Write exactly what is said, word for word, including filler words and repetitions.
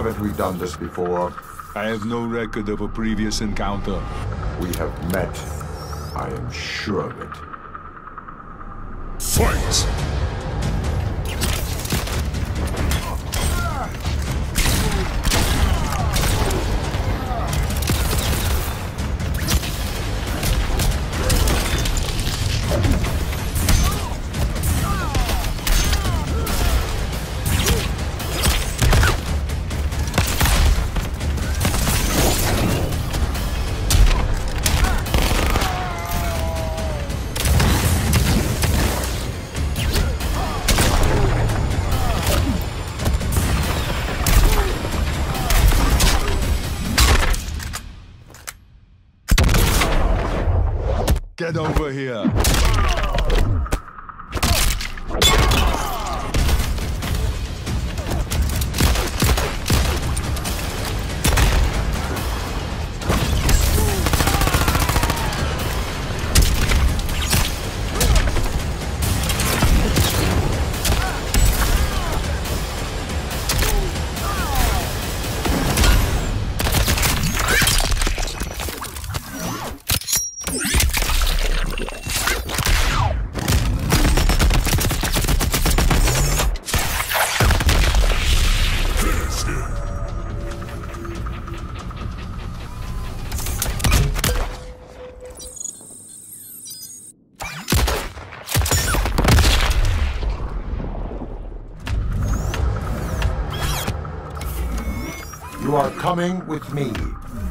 Haven't we done this before? I have no record of a previous encounter. We have met. I am sure of it. Fight! Get over here. You are coming with me.